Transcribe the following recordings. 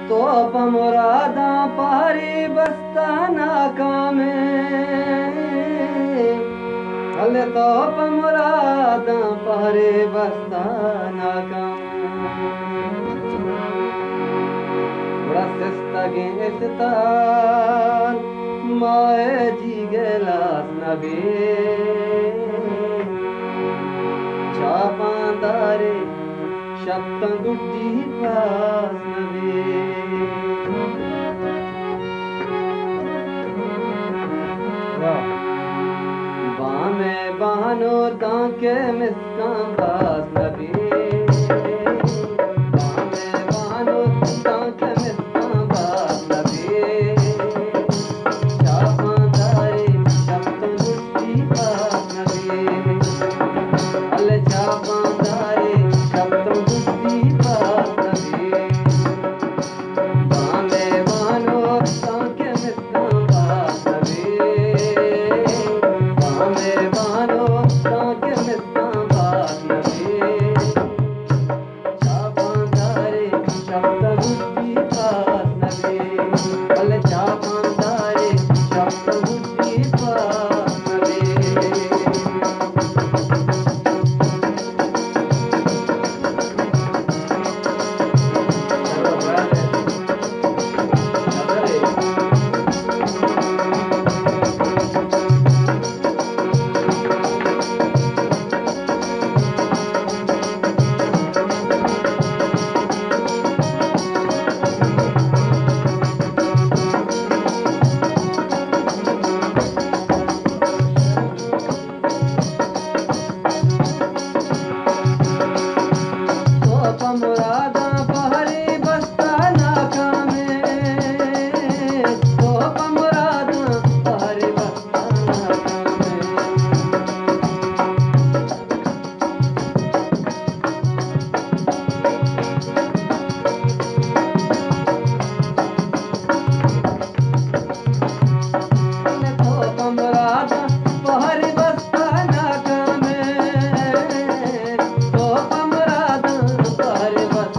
तो मुरादा पारी बस्ता नाकामे हले तो मुरादा पारी बस्ता नाकामे बड़ा सिस्ता गेस्तान माए जी गेलास नबी चापांदारे शब्दं गुड्डी पास नबी बामे बानो ताके मिसकां पास नबी बामे बानो ताके मिसकां पास नबी चापांदारे शब्दं गुड्डी पास नबी अल चापांदारे शब्दं गुड्डी पास नबी बामे बानो ताके मिसकां पास नबी बामे बानो ताके मिसकां पास नबी चापांदारे शब्दं गुड्डी पास नबी अल चापांदारे शब्दं गुड्डी पास नबी मुरादा पहरी बस्ता नाकामे तो मुरादा पहरी बस्ता नाकामे तो मुरादा पहरी बस्ता नाकामे तो मुरादा पहरी बस्ता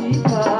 दिखा